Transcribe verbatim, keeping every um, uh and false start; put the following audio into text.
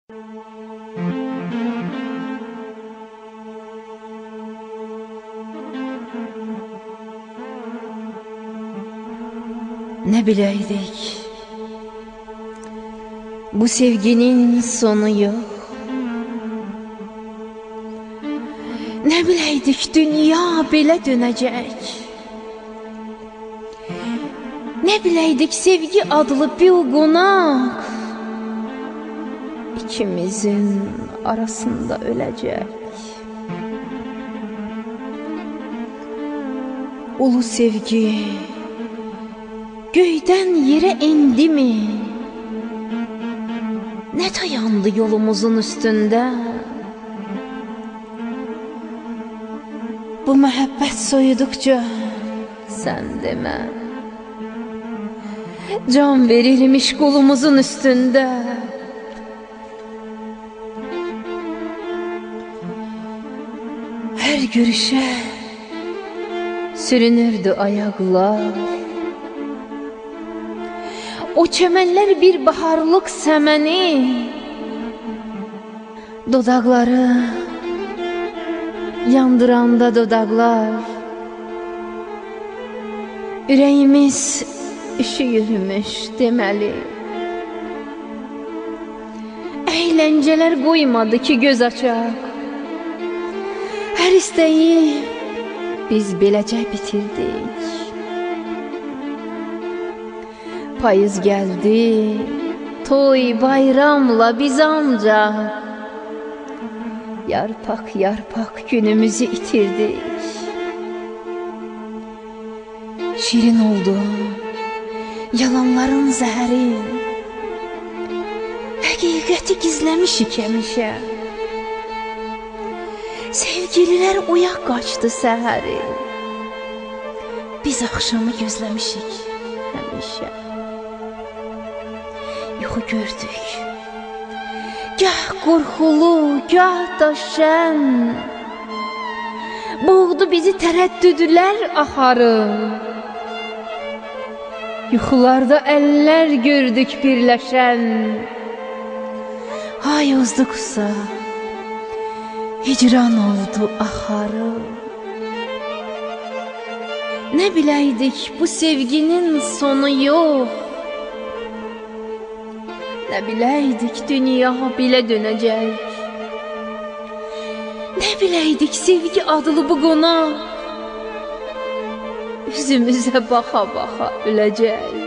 Ne bileydik, bu sevginin sonu yok. Ne bileydik, dünya belə dönəcək. Ne bileydik, sevgi adlı bir qonaq ikimizin arasında ölecek. Ulu sevgi göyden yere indi mi? Ne dayandı yolumuzun üstünde? Bu muhabbet soyudukça sen deme, can verilmiş kolumuzun üstünde. Her görüşe sürünürdü ayaklar. O çemenler bir baharlık semeni, dodakları yandıranda dodaklar. Ürəyimiz üşüyürmüş deməli. Əyləncələr qoymadı ki göz açaq. Hər istəyi biz beləcə bitirdik. Payız geldi, toy bayramla biz ancak yarpak yarpak günümüzü itirdik. Şirin oldu yalanların zəhəri, həqiqəti gizləmişik həmişə. Sevgililər oyaq qaçdı səhəri, biz axşamı gözləmişik həmişə. Yuxu gördük, gah qorxulu, gah da şən, boğdu bizi tərəddüdlər axarı. Yuxularda əllər gördük birləşən, hay uzduqsa hicran oldu axarı. Ne bileydik, bu sevginin sonu yok. Ne bileydik, dünya belə dönəcək. Ne bileydik, sevgi adlı bu qonaq üzümüzə baxa baxa öləcək.